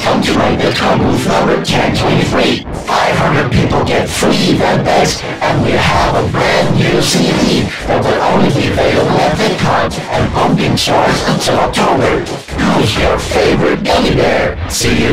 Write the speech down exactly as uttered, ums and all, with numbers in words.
Come to my VidCon booth number ten twenty-three. five hundred people get free event bags, and we have a brand new C D that will only be available at VidCon and won't be in stores until October. Who's your favorite gummy bear? See you